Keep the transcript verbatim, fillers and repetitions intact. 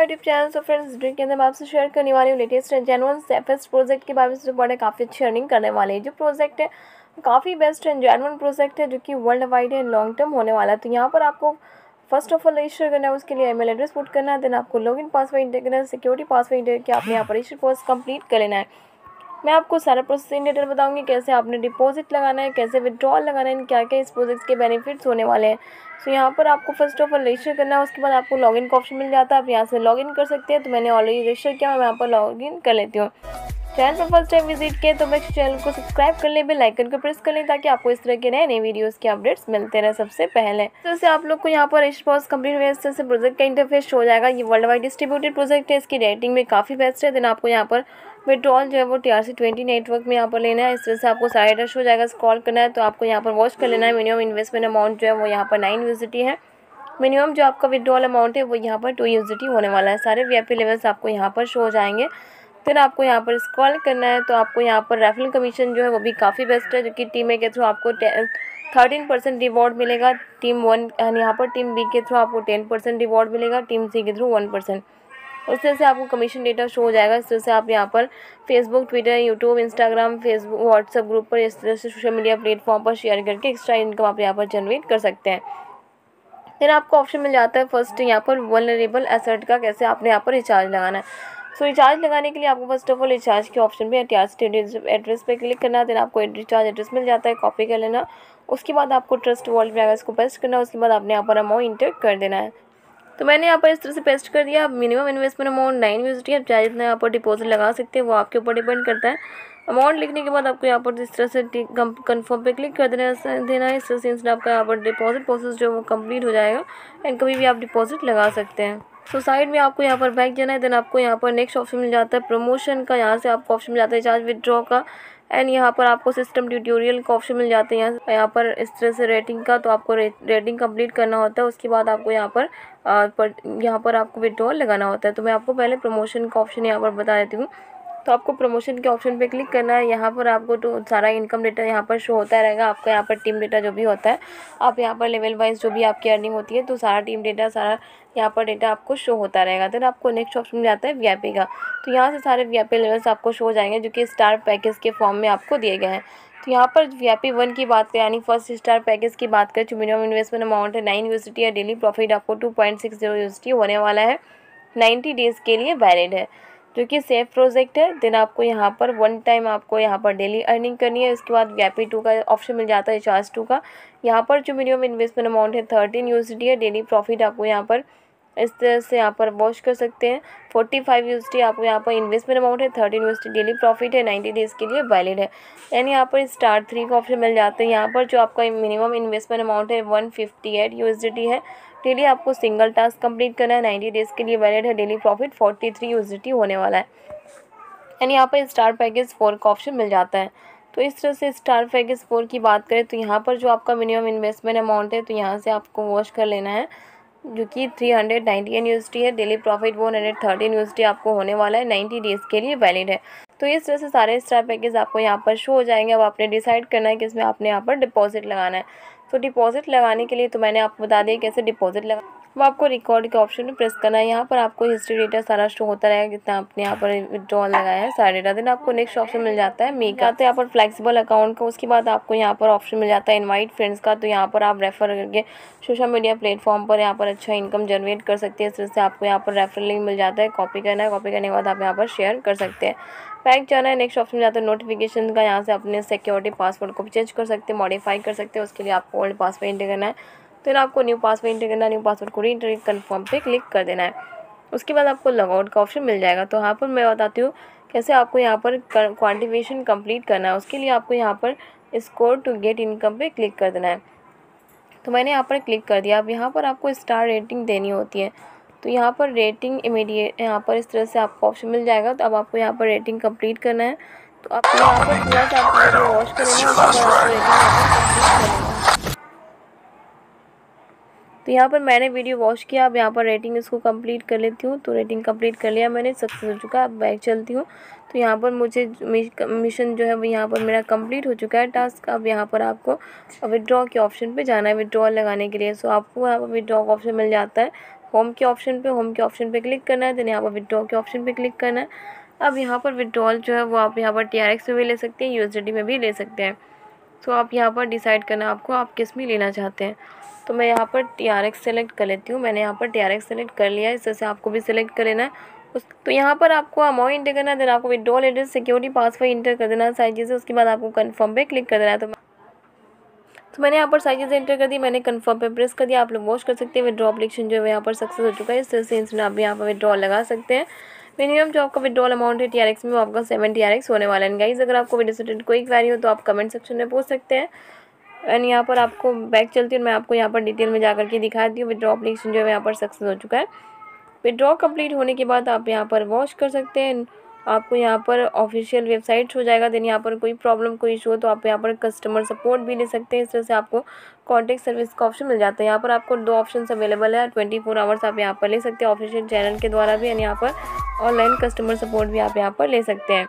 YouTube channel. So friends, video के अंदर मैं आपसे शेयर करने वाली हूँ लेटेस्ट जेन्युइन सेफेस्ट प्रोजेक्ट के बारे में। जो बड़े काफ़ी अच्छी अर्निंग करने वाले हैं। जो प्रोजेक्ट है काफ़ी बेस्ट एंड जेन्युइन प्रोजेक्ट है, जो कि world wide and long term होने वाला है। तो यहाँ पर आपको फर्स्ट ऑफ ऑल रजिस्टर करना है, उसके लिए ईमेल एड्रेस पुट करना है, देन आपको लॉगिन पासवर्ड इंटर करना है, सिक्योरिटी पासवर्ड इंटर करके आपने यहाँ पर रजिस्टर कोर्स कंप्लीट कर लेना है। मैं आपको सारा प्रोसेस इन डिटेल बताऊंगी, कैसे आपने डिपॉजिट लगाना है, कैसे विड्रॉल लगाना है, क्या क्या इस प्रोजेक्ट के बेनिफिट्स होने वाले हैं। सो यहाँ पर आपको फर्स्ट ऑफ ऑल रजिस्टर करना है, उसके बाद आपको लॉगिन का ऑप्शन मिल जाता है, आप यहाँ से लॉगिन कर सकते हैं। तो मैंने ऑलरेडी रजिस्टर किया, मैं यहाँ पर लॉगिन कर लेती हूँ। चैनल पर फर्स्ट टाइम विजिट किए तो मैं चैनल को सब्सक्राइब कर ले, बेल आइकन को प्रेस कर लें, ताकि आपको इस तरह के नए नए वीडियोस के अपडेट्स मिलते रहे सबसे पहले। तो इससे आप लोग को यहाँ पर रजिस्टर प्रोसेस कंप्लीट हुए, इस तरह से प्रोजेक्ट का इंटरफेस हो जाएगा। ये वर्ल्ड वाइड डिस्ट्रीब्यूटेड प्रोजेक्ट है, इसकी रेटिंग में काफ़ी बेस्ट है। देन आपको यहाँ पर विड्रॉल जो है वो T R C twenty network में यहाँ पर लेना है। इस तरह से आपको सारा डेटा शो हो जाएगा, स्क्रॉल करना है तो आपको यहाँ पर वॉच कर लेना है। मिनिमम इन्वेस्टमेंट अमाउंट जो है वो यहाँ पर नाइन यूएसडी है। मिनिमम जो आपका विड्रॉल अमाउंट है वो यहाँ पर टू यूएसडी होने वाला है। सारे वी आई पी लेवल्स आपको यहाँ पर शो हो जाएंगे। फिर आपको यहाँ पर स्क्रॉल करना है तो आपको यहाँ पर रेफरल कमीशन जो है वो भी काफ़ी बेस्ट है, जो कि टीम ए के थ्रू आपको थर्टीन परसेंट रिवॉर्ड मिलेगा। टीम वन यहाँ पर टीम बी के थ्रू आपको टेन परसेंट रिवॉर्ड मिलेगा, टीम सी के थ्रू वन परसेंट। उस तरह से आपको कमीशन डेटा शो हो जाएगा। इस तरह से आप यहाँ पर Facebook, Twitter, YouTube, Instagram, Facebook, WhatsApp group पर इस तरह से सोशल मीडिया प्लेटफॉर्म पर शेयर करके एक्स्ट्रा इनकम आप यहाँ पर जनरेट कर सकते हैं। फिर आपको ऑप्शन मिल जाता है फर्स्ट यहाँ पर वल्नरेबल एसेट का, कैसे आपने यहाँ पर रिचार्ज लगाना है। सो so, रिचार्ज लगाने के लिए आपको फर्स्ट ऑफ ऑल रिचार्ज के ऑप्शन पे टी आर सी एड्रेस पे क्लिक करना है। देन आपको रिचार्ज एड्रेस मिल जाता है, कॉपी कर लेना। उसके बाद आपको ट्रस्ट वॉलेट में इसको पेस्ट करना है। उसके बाद आपने यहाँ पर अमाउंट इंटर कर देना है। तो मैंने यहाँ पर इस तरह से पेस्ट कर दिया। Minimum investment amount nine USD है, चाहे जितना यहाँ पर डिपॉजिट लगा सकते हैं वो आपके ऊपर डिपेंड करता है। अमाउंट लिखने के बाद आपको यहाँ पर इस तरह से कन्फर्म पे क्लिक कर देना देना है। इस तरह से इंस्टेंट आपका यहाँ पर डिपॉजिट प्रोसेस जो वो कंप्लीट हो जाएगा एंड कभी भी आप डिपॉजिट लगा सकते हैं। तो साइड में आपको यहाँ पर बैक जाना है। देन आपको यहाँ पर नेक्स्ट ऑप्शन मिल जाता है प्रमोशन का, यहाँ से आपको ऑप्शन मिल जाता है चार्ज विदड्रॉ का एंड यहाँ पर आपको सिस्टम ट्यूटोरियल का ऑप्शन मिल जाते हैं। यहाँ यहाँ पर इस तरह से रेटिंग का, तो आपको रे, रेटिंग कंप्लीट करना होता है। उसके बाद आपको यहाँ पर आ, पर यहाँ पर आपको विड्रॉल लगाना होता है। तो मैं आपको पहले प्रमोशन का ऑप्शन यहाँ पर बता देती हूँ। तो आपको प्रमोशन के ऑप्शन पे क्लिक करना है। यहाँ पर आपको तो सारा इनकम डेटा यहाँ पर शो होता रहेगा। आपका यहाँ पर टीम डेटा जो भी होता है, आप यहाँ पर लेवल वाइज जो भी आपकी अर्निंग होती है तो सारा टीम डेटा, सारा यहाँ पर डेटा आपको शो होता रहेगा। देन आपको नेक्स्ट ऑप्शन मिल जाता है वी आई पी का। तो यहाँ से सारे वी आई पी लेवल्स आपको शो हो जाएंगे, जो कि स्टार पैकेज के फॉर्म में आपको दिए गए हैं। तो यहाँ पर वी आई पी वन की बात करें, यानी फर्स्ट स्टार पैकेज की बात करें, जो मिनिमम इन्वेस्टमेंट अमाउंट है नाइन यूएसडी है, डेली प्रॉफिट आपको two point six zero USD होने वाला है, नाइन्टी डेज़ के लिए वैलिड है, जो कि सेफ प्रोजेक्ट है। देन आपको यहाँ पर वन टाइम आपको यहाँ पर डेली अर्निंग करनी है। उसके बाद वी आई पी टू का ऑप्शन मिल जाता है, चार्ज टू का। यहाँ पर जो मिनिमम इन्वेस्टमेंट अमाउंट है थर्टीन यूएसडी है, डेली प्रॉफिट आपको यहाँ पर इस तरह से यहाँ पर वॉच कर सकते हैं। फोर्टी फाइव यूएसडी आपको यहाँ पर इन्वेस्टमेंट अमाउंट है, थर्टीन यूएसडी डेली प्रॉफिट है, नाइन्टी डेज़ के लिए वैलिड है। यानी यहाँ पर स्टार थ्री का ऑप्शन मिल जाता है। यहाँ पर जो आपका मिनिमम इन्वेस्टमेंट अमाउंट है वन फिफ्टी एट यूएसडी है, डेली आपको सिंगल टास्क कंप्लीट करना है, नाइन्टी डेज़ के लिए वैलिड है, daily profit forty three USD होने वाला है। यानी यहाँ पर स्टार पैकेज फोर का ऑप्शन मिल जाता है। तो इस तरह से स्टार पैकेज फोर की बात करें तो यहाँ पर जो आपका मिनिमम इन्वेस्टमेंट अमाउंट है तो यहाँ से आपको वॉच कर लेना है, जो कि three hundred ninety one USD है, daily profit one hundred thirteen USD आपको होने वाला है, नाइन्टी डेज़ के लिए वैलिड है। तो इस तरह से सारे स्टार पैकेज आपको यहाँ पर शो हो जाएंगे। अब आपने डिसाइड करना है कि इसमें आपने यहाँ पर डिपॉजिट लगाना है। तो डिपॉजिट लगाने के लिए तो मैंने आपको बता दिया कैसे डिपॉजिट लगा, वो आपको रिकॉर्ड के ऑप्शन में प्रेस करना है। यहाँ पर आपको हिस्ट्री डेटा सारा शो होता रहेगा, कितना आपने यहाँ पर विड्रॉल लगाया है सारा डेटा। देन आपको नेक्स्ट ऑप्शन मिल जाता है मेक का, तो यहाँ पर फ्लेक्सिबल अकाउंट का। उसके बाद आपको यहाँ पर ऑप्शन मिल जाता है इनवाइट फ्रेंड्स का। तो यहाँ पर आप रेफर करके सोशल मीडिया प्लेटफॉर्म पर यहाँ पर अच्छा इनकम जनरेट कर सकते हैं। इस तरह से आपको यहाँ पर रेफरल लिंक मिल जाता है, कॉपी करना है, कॉपी करने के बाद आप यहाँ पर शेयर कर सकते हैं। बैक जाना है, नेक्स्ट ऑप्शन मिल जाता है नोटिफिकेशन का। यहाँ से अपने सिक्योरिटी पासवर्ड को भी चेंज कर सकते हैं, मॉडिफाई कर सकते हैं। उसके लिए आपको ओल्ड पासवर्ड इंटर करना है, फिर आपको न्यू पासवर्ड इंटर करना है, न्यू पासवर्ड को री इंटर कन्फर्म पे क्लिक कर देना है। उसके बाद आपको लॉगआउट का ऑप्शन मिल जाएगा। तो यहाँ पर मैं बताती हूँ कैसे आपको यहाँ पर क्वांटिफिकेशन कंप्लीट करना है। उसके लिए आपको यहाँ पर स्कोर टू गेट इनकम पे क्लिक कर देना है। तो मैंने यहाँ पर क्लिक कर दिया। अब यहाँ पर आपको स्टार रेटिंग देनी होती है। तो यहाँ पर रेटिंग इमीडिएट यहाँ पर इस तरह से आपको ऑप्शन मिल जाएगा। तो अब आपको यहाँ पर रेटिंग कंप्लीट करना है। तो आपको यहाँ पर पूरा सा आपको वॉच करना है। तो यहाँ पर मैंने वीडियो वॉच किया। अब यहाँ पर रेटिंग इसको कंप्लीट कर लेती हूँ। तो रेटिंग कंप्लीट कर लिया मैंने, सक्सेस हो चुका है। अब बैक चलती हूँ। तो यहाँ पर मुझे मिशन जो है वो यहाँ पर मेरा कंप्लीट हो चुका है टास्क। अब यहाँ पर आपको विड्रॉ के ऑप्शन पे जाना है विड्रॉल लगाने के लिए। सो आपको यहाँ पर विड्रॉ का ऑप्शन मिल जाता है। होम के ऑप्शन पे होम के ऑप्शन पे क्लिक करना है, देन यहाँ पर विड्रॉ के ऑप्शन पे क्लिक करना है। अब यहाँ पर विड्रॉल जो है वो आप यहाँ पर टी आर एक्स में भी ले सकते हैं, यू एस डी टी में भी ले सकते हैं। तो आप यहाँ पर डिसाइड करना आपको आप किस में लेना चाहते हैं। तो मैं यहाँ पर टी आर एक्स सेलेक्ट कर लेती हूँ। मैंने यहाँ पर टी आर एक्स सेलेक्ट कर लिया है, इस तरह से आपको भी सिलेक्ट कर लेना है। उस तो यहाँ पर आपको अमाउंट इंटर करना है, देन आपको withdrawal address, security, password enter कर देना है, सारी चीज़ें। उसके बाद आपको कन्फर्म पे क्लिक कर देना है। तो तो मैंने यहाँ पर सारी चीज़ें एंटर कर दी, मैंने कन्फर्म पे प्रेस कर दिया। आप लोग वॉच कर सकते हैं विड्रॉ एप्लीकेशन जो है यहाँ पर सक्सेस हो चुका है। इस तरह से इंस्टेंट आप यहाँ पर विड्रॉल लगा सकते हैं। मिनिमम जो आपका विड्रॉल अमाउंट है टी आर एक्स में वो आपका सेवन टी आर एक्स होने वाला है। गाइस अगर आपको वीडियो से रिलेटेड कोई क्वेरी हो तो आप कमेंट सेक्शन में पूछ सकते हैं। एंड यहाँ पर आपको बैक चलती हूँ, मैं आपको यहाँ पर डिटेल में जाकर के दिखाती हूँ। विड्रॉ एप्लीकेशन जो है यहाँ पर सक्सेस हो चुका है। विड्रॉ कंप्लीट होने के बाद आप यहाँ पर वॉच कर सकते हैं। आपको यहाँ पर ऑफिशियल वेबसाइट हो जाएगा। देन यहाँ पर कोई प्रॉब्लम कोई इशू हो तो आप यहाँ पर कस्टमर सपोर्ट भी ले सकते हैं। इस तरह से आपको कॉन्टैक्ट सर्विस का ऑप्शन मिल जाता है। यहाँ पर आपको दो ऑप्शन अवेलेबल है, ट्वेंटी फोर आवर्स आप यहाँ पर ले सकते हैं ऑफिशियल चैनल के द्वारा भी, एंड यहाँ पर ऑनलाइन कस्टमर सपोर्ट भी आप यहाँ पर ले सकते हैं।